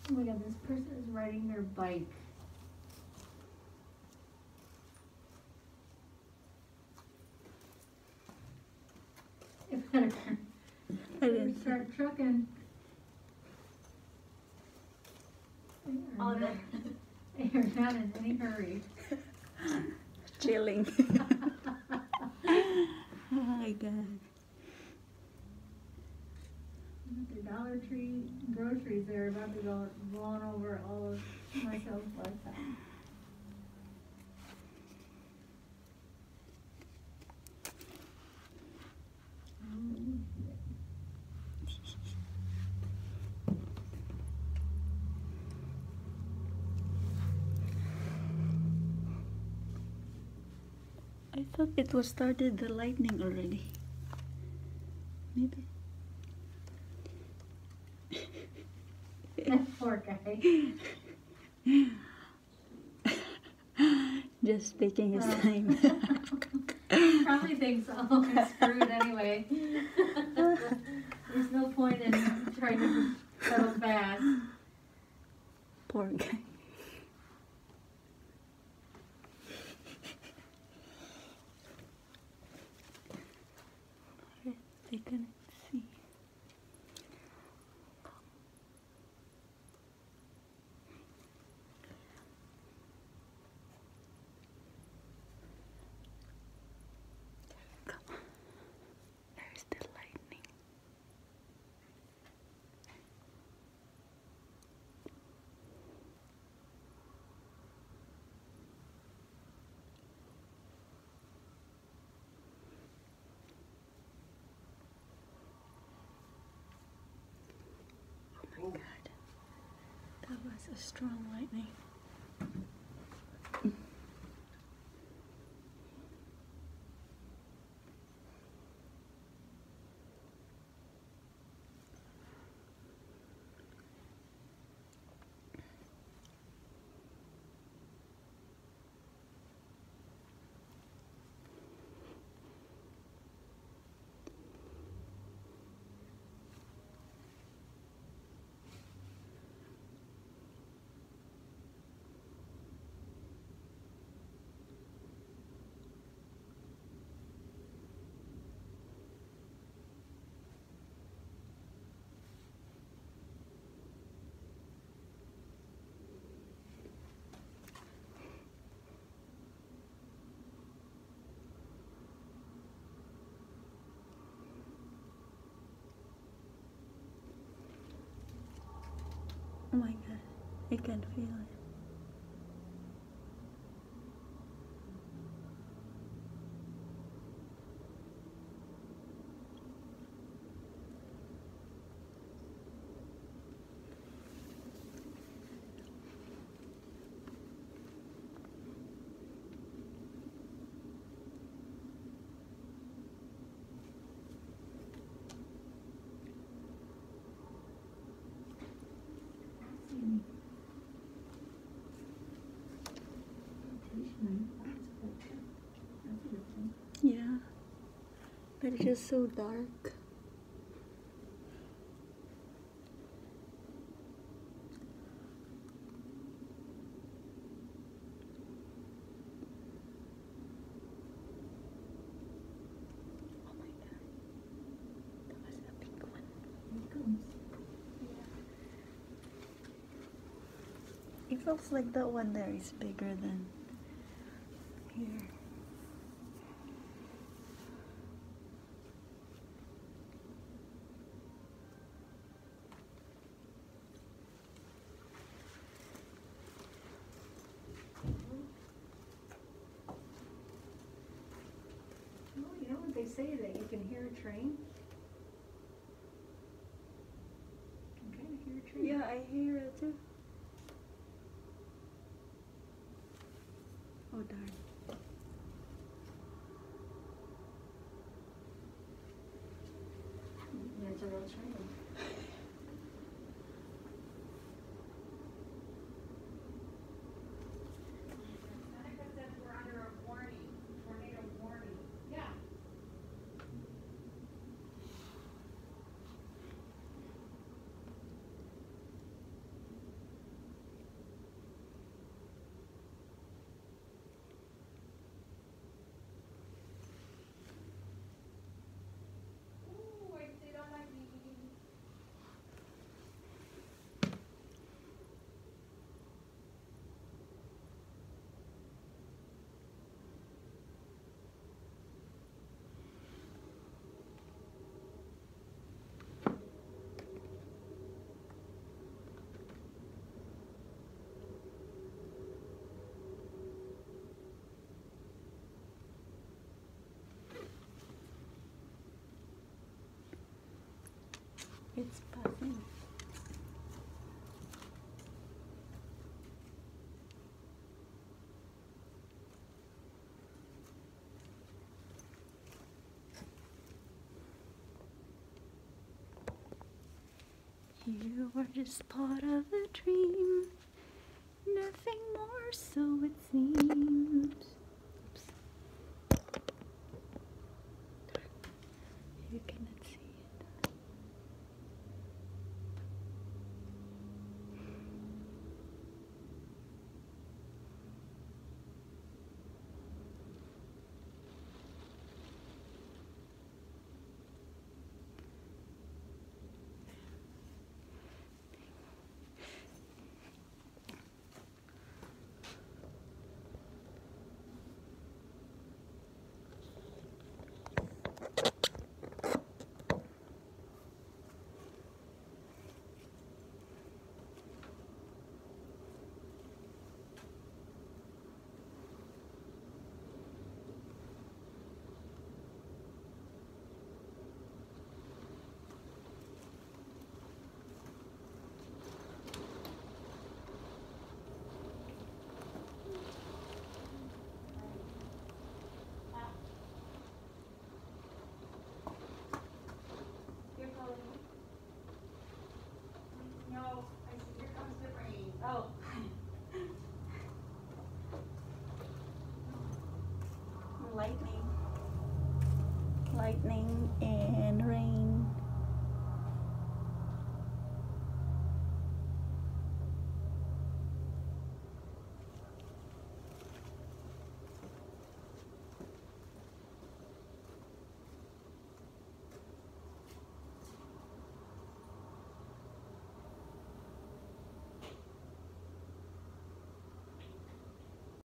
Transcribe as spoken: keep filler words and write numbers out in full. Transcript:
Oh my god, this person is riding their bike. It better, I better didn't start trucking. Oh, They no. are not, they are not in any hurry. Chilling. Oh my god. The Dollar Tree groceries, they're about to go blowing over all of myself lifetime. I thought it was started the lightning already. Maybe. That poor guy. Just taking his Oh. time. Probably thinks, oh, I'm screwed anyway. There's no point in trying to pedal fast. Poor guy. I couldn't see. Come on. There's the lightning. Oh my god. That was a strong lightning. Oh my god, I can feel it. Yeah, but it's just so dark. Oh my god, that was a big one. It feels like that one there is bigger than here. Well, you know what they say, that you can hear a train? You can kind of hear a train. Yeah, I hear it too. Oh darn. There's a real train. It's passing. You were just part of a dream, nothing more, so it seems. Oops. You cannot see it. You're calling me? No, I said, here comes the rain. Oh. Lightning. Lightning and rain.